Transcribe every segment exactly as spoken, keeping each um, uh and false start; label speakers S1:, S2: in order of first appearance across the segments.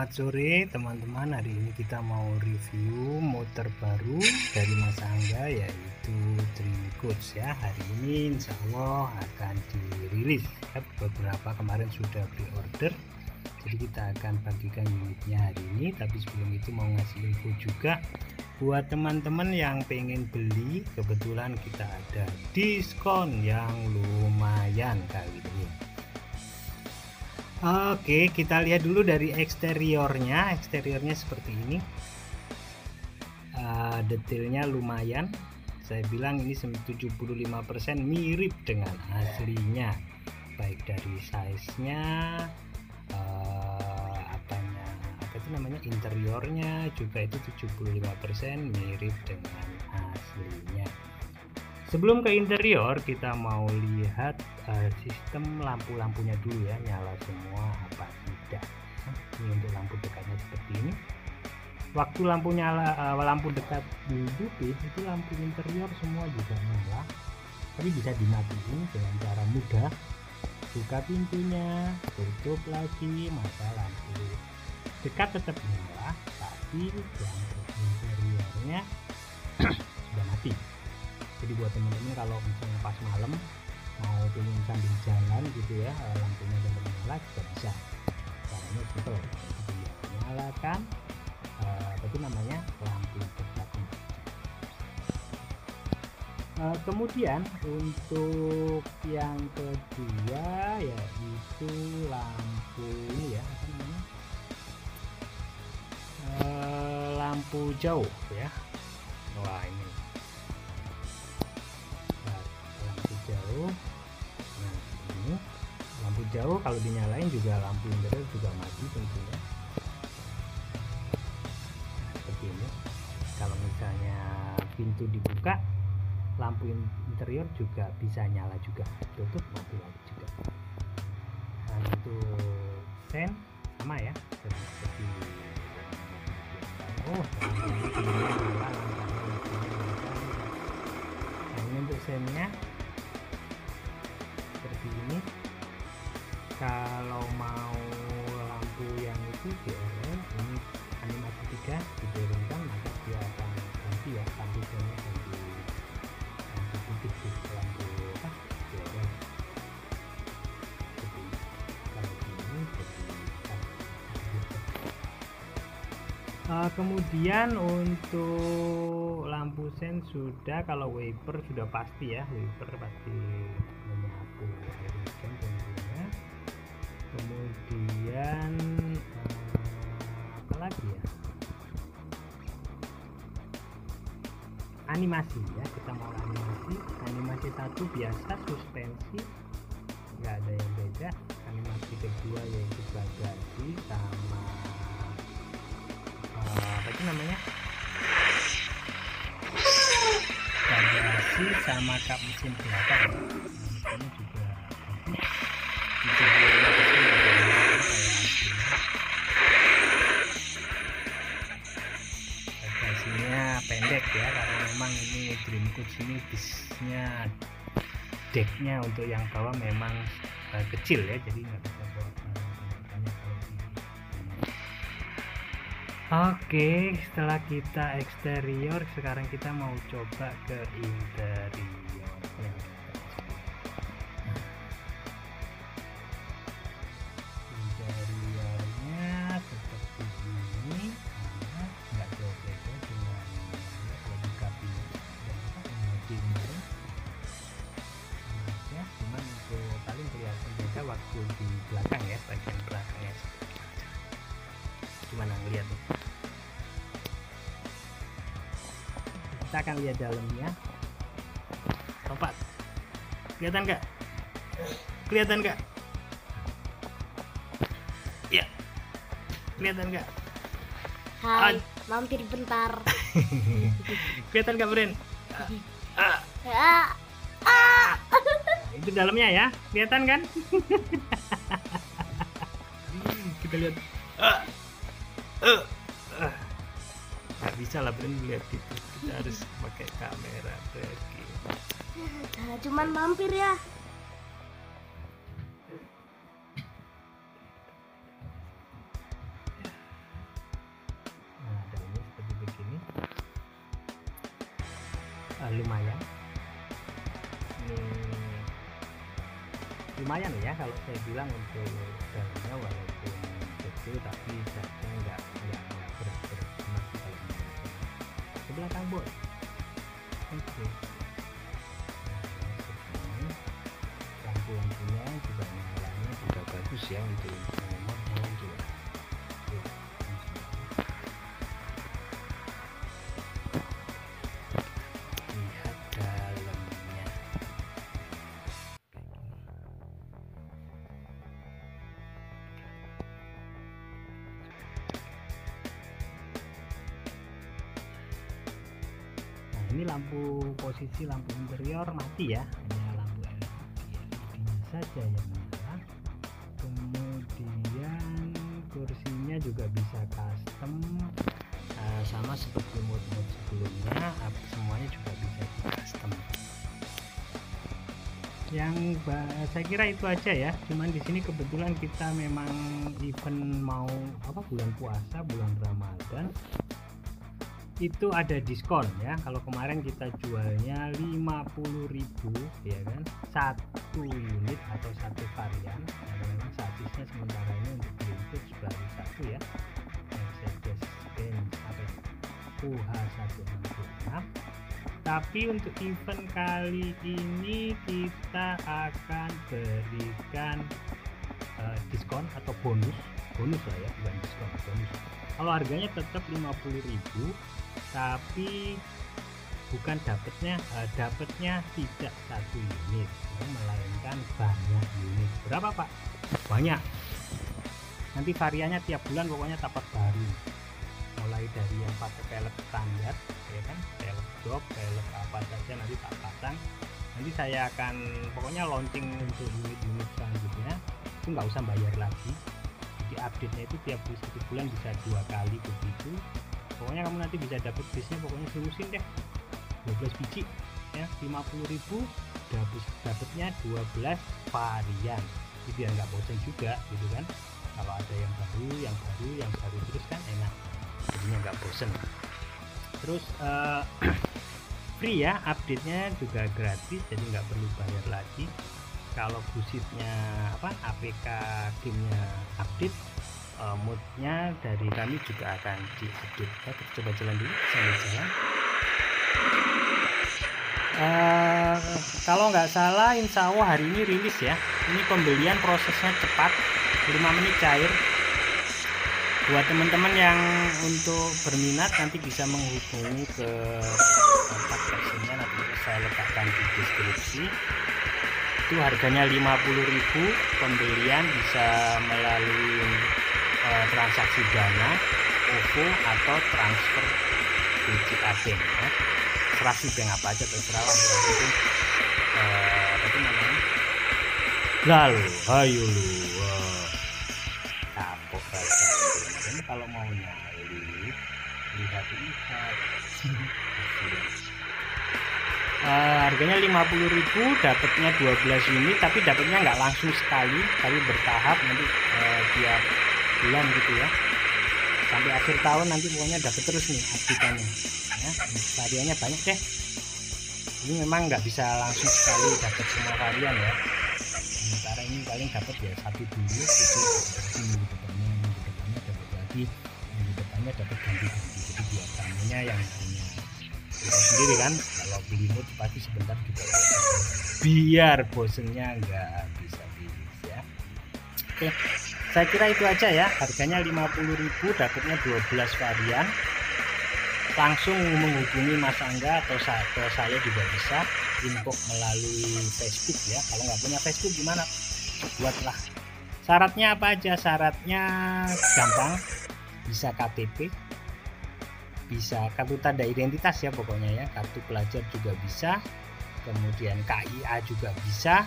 S1: Selamat sore teman-teman, hari ini kita mau review motor baru dari Mas Angga yaitu Dream Coach ya. Hari ini insya Allah akan dirilis ya, beberapa kemarin sudah pre-order, jadi kita akan bagikan unitnya hari ini. Tapi sebelum itu mau ngasih info juga buat teman-teman yang pengen beli, kebetulan kita ada diskon yang lumayan kali ini. Oke, kita lihat dulu dari eksteriornya. Eksteriornya seperti ini. Uh, detailnya lumayan. Saya bilang ini tujuh puluh lima persen mirip dengan aslinya. Baik dari size-nya, uh, apanya, apa itu namanya, interiornya juga itu tujuh puluh lima persen mirip dengan aslinya. Sebelum ke interior, kita mau lihat uh, sistem lampu-lampunya dulu ya, nyala semua apa tidak. Ini untuk lampu dekatnya seperti ini. Waktu lampu nyala, uh, lampu dekat dihidupin, itu lampu interior semua juga nyala. Tapi bisa dimatiin dengan cara mudah. Buka pintunya, tutup lagi, maka lampu dekat tetap nyala, tapi lampu interiornya sudah mati. Jadi buat teman-teman kalau misalnya pas malam mau pengen sambil jalan gitu ya, lampunya tetap nyala juga bisa. Caranya simple, jadi nyalakan uh, apa itu namanya lampu dekatnya. Uh, kemudian untuk yang kedua yaitu lampu ini ya, apa namanya, uh, lampu jauh ya. Wah ini jauh. Nah ini lampu jauh kalau dinyalain juga lampu interior juga mati tentunya. Nah, seperti ini. Kalau misalnya pintu dibuka, lampu interior juga bisa nyala juga. Tutup mati lagi juga. Nah untuk sen sama ya, seperti oh nah ini untuk sennya seperti ini. Kalau mau lampu yang itu D R L ini animasi tiga diturunkan, maka dia akan ganti ya, lampu sennya ganti lampu putih di lampu apa D R L seperti kalau ini seperti uh, kemudian untuk lampu sen sudah, kalau wiper sudah pasti ya, wiper pasti menyapu air hujan tentunya. Kemudian uh, apa lagi ya, animasi ya, kita mau animasi animasi satu biasa suspensi, nggak ada yang beda. Animasi kedua yaitu bagasi sama uh, apa itu namanya, bagasi sama kap mesin belakang. Nah, ini juga bagasinya pendek ya, karena memang ini Dream Coach ini bisnya decknya untuk yang bawah memang uh, kecil ya, jadi nggak bisa bawa banyak kalau ini. Oke, setelah kita eksterior, sekarang kita mau coba ke interior. Interiornya seperti ini, nah, nggak jauh beda dengan lebih kabinet dan kemarin ya, cuman untuk paling kelihatan beda waktu di belakang ya, bagian belakangnya gimana ngeliat nih. Kita akan lihat dalamnya. Lompat, kelihatan nggak? Kelihatan nggak? Ya, kelihatan nggak?
S2: Hai, mampir bentar.
S1: Kelihatan nggak, Bren? Ah,
S2: Ah, ah.
S1: nah, itu dalamnya ya, kelihatan kan? Kita lihat. Ah, ah, ah. Nggak bisa lah, Bren, lihat gitu. Kita harus pakai kamera begini.
S2: Nah, cuman mampir ya.
S1: lumayan ya kalau saya bilang untuk dalamnya, walaupun kecil tapi catnya nggak nggak nggak berat-berat banget sih kalau menurut saya. Sebelah Kang Boy. Oke. Nah, lampu-lampunya juga nyalanya juga bagus ya untuk nomor nomor juga. Lihat dalamnya. Nah, ini lampu posisi lampu interior mati ya, hanya lampu L E D saja yang nyala. Kemudian kursinya juga bisa custom, uh, sama seperti mode-mode sebelumnya, semuanya juga bisa di custom. Yang saya kira itu aja ya, cuman di sini kebetulan kita memang event mau apa bulan puasa, bulan Ramadan, itu ada diskon ya. Kalau kemarin kita jualnya lima puluh ribu ya kan, satu unit atau satu varian. Nah, memang satisnya sementara ini untuk Bluetooth baru satu ya, Mercedes-Benz apa U H seratus enam puluh enam. Tapi untuk event kali ini kita akan berikan uh, diskon atau bonus bonus lah ya, bukan diskon, bonus. Kalau harganya tetap lima puluh ribu, tapi bukan dapatnya uh, dapatnya tidak satu unit, melainkan banyak unit. Berapa Pak? Banyak. Nanti variannya tiap bulan pokoknya dapat baru, mulai dari yang pakai pelek standar ya kan, pelek job, pelek apa saja nanti tak pasang. Nanti saya akan pokoknya launching untuk unit-unit selanjutnya itu nggak usah bayar lagi. Jadi update-nya itu tiap satu bulan bisa dua kali begitu. Pokoknya kamu nanti bisa dapat bisnya pokoknya selusin deh dua belas biji ya, lima puluh ribu dapatnya dua belas varian. Jadi biar nggak bosan juga gitu kan, kalau ada yang baru yang baru yang baru terus kan enak, jadinya nggak bosan. Terus uh, free ya, update-nya juga gratis, jadi nggak perlu bayar lagi. Kalau busitnya apa A P K gamenya update, uh, moodnya dari kami juga akan diupdate. Kita coba jalan dulu sambil jalan. Uh, kalau nggak salah insya Allah hari ini rilis ya. Ini pembelian prosesnya cepat, lima menit cair. Buat teman-teman yang untuk berminat nanti bisa menghubungi ke kontak personnya, nanti saya letakkan di deskripsi. Itu harganya lima puluh ribu, pembelian bisa melalui uh, transaksi Dana, O V O atau transfer B C A Bank ya. Serasi bank apa aja terserah lah ya, itu uh, apa itu namanya, lalu ayo lu uh, kapok aja. Ini kalau mau nyali lihat-lihat. uh, harganya lima puluh ribu, dapatnya dua belas unit, tapi dapatnya nggak langsung sekali, tapi bertahap nanti uh, tiap bulan gitu ya, sampai akhir tahun nanti pokoknya dapat terus nih update-nya ya. Variannya banyak deh, ini memang nggak bisa langsung sekali dapat semua varian ya. Sementara ini paling dapat ya satu dulu gitu, minggu depannya minggu depannya dapat lagi, minggu depannya dapat ganti-ganti. Jadi biar tamunya yang punya kita sendiri kan, kalau beli mood pasti sebentar juga biar bosennya nggak bisa habis ya. Oke, saya kira itu aja ya. Harganya lima puluh ribu, dapatnya dua belas varian. Langsung menghubungi Mas Angga atau saya, saya juga bisa info melalui Facebook ya. Kalau nggak punya Facebook gimana? Buatlah. Syaratnya apa aja? Syaratnya gampang, bisa K T P, bisa kartu tanda identitas ya pokoknya ya, kartu pelajar juga bisa, kemudian K I A juga bisa.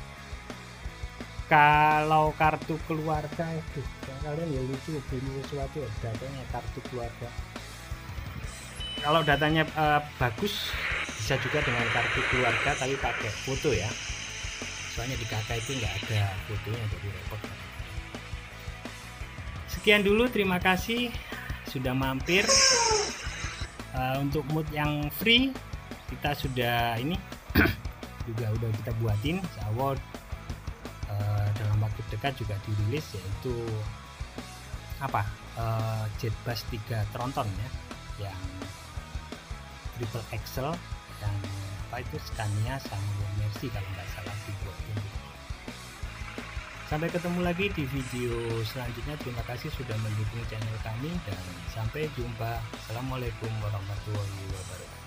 S1: Kalau kartu keluarga itu kalian ya lucu, beli sesuatu ya datanya kartu keluarga. Kalau datanya uh, bagus bisa juga dengan kartu keluarga tapi pakai foto ya, soalnya di kakak itu nggak ada fotonya jadi repot. Sekian dulu, terima kasih sudah mampir. Uh, untuk mood yang free kita sudah ini juga udah kita buatin, Zawod uh, dalam waktu dekat juga dirilis, yaitu apa uh, Jetbus tiga Tronton ya, yang triple axle, yang apa itu Scania sama Mercy kalau nggak salah dibuat ini. Sampai ketemu lagi di video selanjutnya. Terima kasih sudah mendukung channel kami dan sampai jumpa. Assalamualaikum warahmatullahi wabarakatuh.